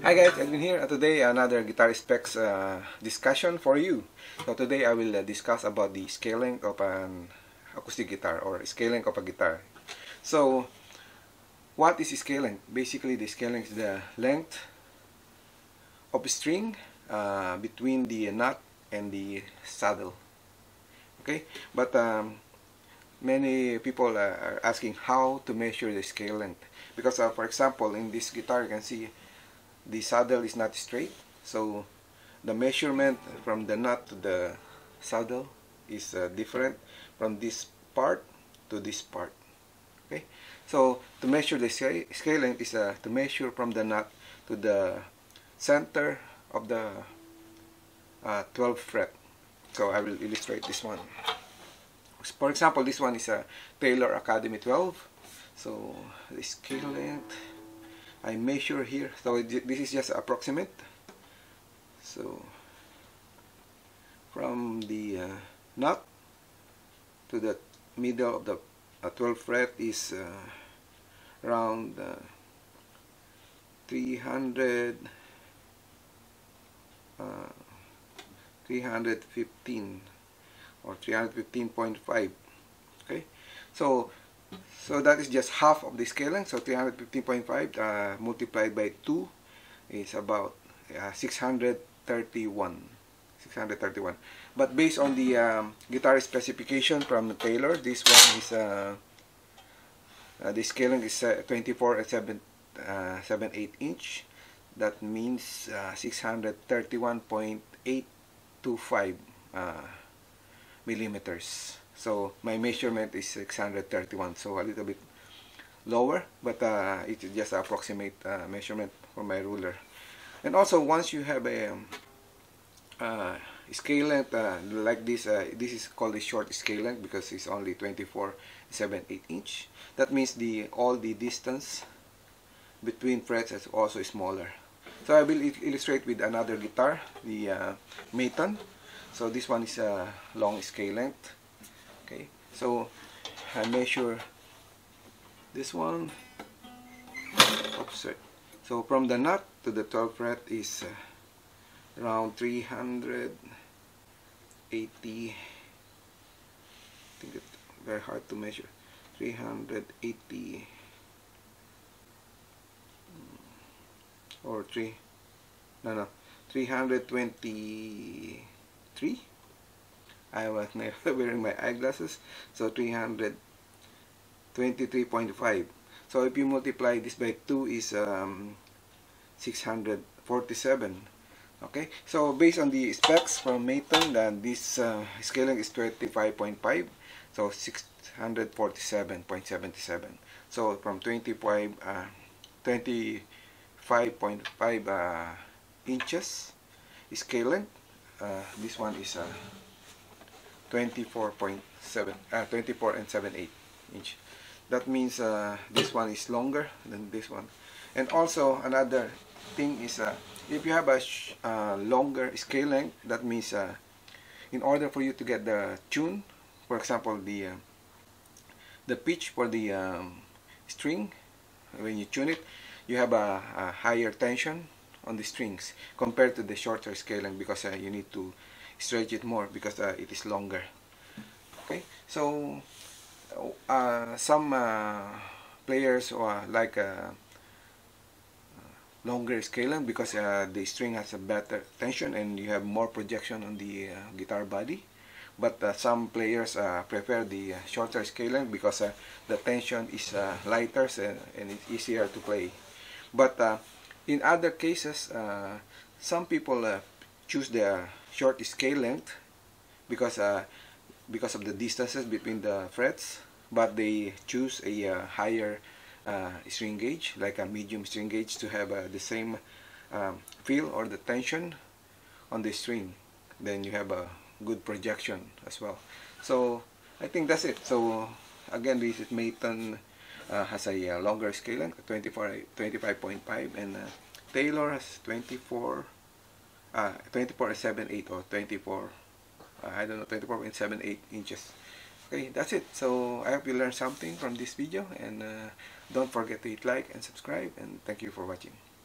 Hi guys, Edwin here. Today another guitar specs discussion for you. So today I will discuss about the scale length of an acoustic guitar or scale length of a guitar. So what is scale length? Basically the scale length is the length of a string between the nut and the saddle. Okay, but many people are asking how to measure the scale length because for example in this guitar you can see the saddle is not straight, so the measurement from the nut to the saddle is different from this part to this part. Okay, so to measure the scale length is to measure from the nut to the center of the 12th fret. So I will illustrate this one. For example, this one is a Taylor Academy 12. So the scale length I measure here, so this is just approximate. So from the nut to the middle of the 12th fret is around 315 or 315.5. okay, so that is just half of the scale length. So 315.5 multiplied by 2 is about 631. But based on the guitar specification from Taylor, this one is the scale length is 24 and 7/8 inch. That means 631.825 millimeters. So my measurement is 631, so a little bit lower, but it's just an approximate measurement for my ruler. And also once you have a scale length like this, this is called a short scale length because it's only 24 7/8 inch. That means all the distance between frets is also smaller. So I will illustrate with another guitar, the Maton. So this one is a long scale length. Okay, so I measure this one. Oops, sorry. So from the nut to the 12th fret is around 380. I think it's very hard to measure. 380 or 323. I was never wearing my eyeglasses, so 323.5. So if you multiply this by 2 is 647. Okay, so based on the specs from Maton, this scaling is 25.5, so 647.77. So from 25.5 inches scale length, this one is 24 and 7/8 inch. That means this one is longer than this one. And also another thing is if you have a longer scale length, that means in order for you to get the tune, for example the pitch for the string, when you tune it, you have a higher tension on the strings compared to the shorter scale length because you need to stretch it more because it is longer. Okay, so some players like longer scale length because the string has a better tension and you have more projection on the guitar body. But some players prefer the shorter scale length because the tension is lighter and it's easier to play. But in other cases, some people choose the short scale length because of the distances between the frets, but they choose a higher string gauge, like a medium string gauge, to have the same feel or the tension on the string. Then you have a good projection as well. So I think that's it. So again, this is Maton has a longer scale length, 25.5, and Taylor has 24 7/8 or 24 I don't know, 24.78 inches. Okay, that's it. So I hope you learned something from this video, and don't forget to hit like and subscribe, and thank you for watching.